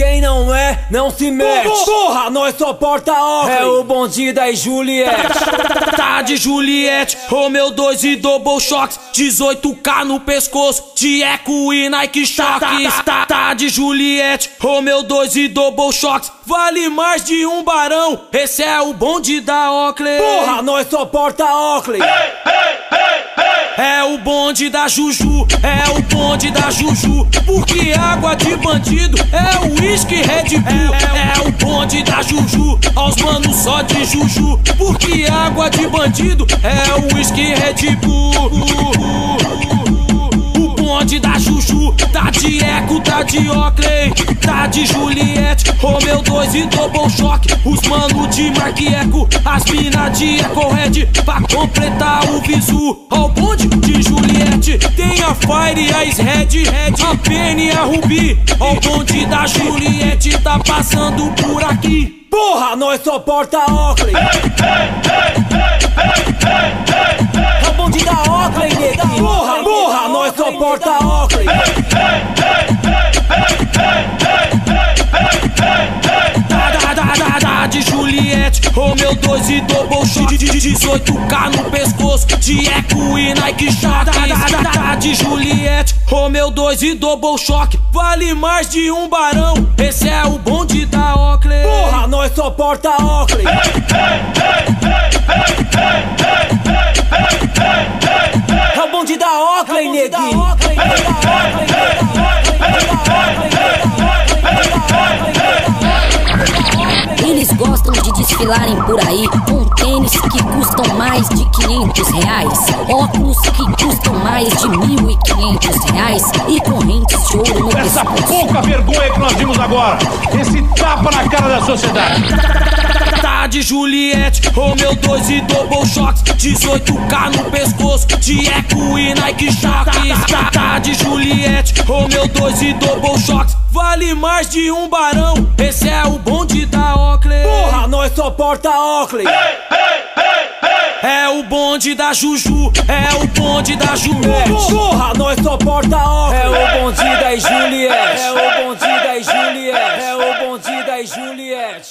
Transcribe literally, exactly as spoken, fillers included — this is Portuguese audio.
Quem não é, não se mete. Porra, nós só porta Oakley. É o bonde da Juliette. Tá de Juliette, Romeu dois e Double Shocks, dezoito K no pescoço, de Eco e Nike Shox. Tá, tá de Juliette, Romeu dois e Double Shocks, vale mais de um barão, esse é o bonde da Oakley. Porra, nós só porta Oakley. É o bonde da Juju, é o bonde da Juju, porque água de bandido é o whisky Red Bull. É, é o bonde da Juju, aos manos só de Juju, porque água de bandido é o whisky Red Bull. O bonde da Juju, tá de Eco, tá de Oakley, tá de Juliette, Romeu dois e Double Shock, os mano de Mark Eco, as mina de Eco Red, pra completar o visu. Ó o bonde de Juliette, tem a Fire e a Red, a Penny e a Ruby. Ó o bonde da Juliette, tá passando por aqui. Porra, nós só porta Oakley. É o bonde da Oakley, neguinho. Porra, porra, nós só porta Oakley. De Juliette, Romeu dois e Double Shot, dezoito K no pescoço, de Eco e Nike Shox. Tá de Juliette, Romeu dois e Double Shock, vale mais de um barão, esse é o bonde da Oakley. Porra, nós só porta Oakley. É o bonde da Oakley, neguinho. Eles gostam de desfilarem por aí com tênis que custam mais de quinhentos reais, óculos que custam mais de mil e quinhentos reais e correntes de ouro no Essa pescoço. pouca vergonha que nós vimos agora, esse tapa na cara da sociedade. Tá de Juliette, Romeu dois e Double Shocks, dezoito K no pescoço, de Eco e Nike Shox. Tá, tá de Juliette, Romeu dois e Double Shocks, vale mais de um barão, esse é o bonde da Oakley. Porra, nós só porta Oakley. É o bonde da Juju, é o bonde da Juliette. Porra, nós só porta Oakley. É o bonde da Juliette. É o bonde da Juliette. É o bonde da Juliette.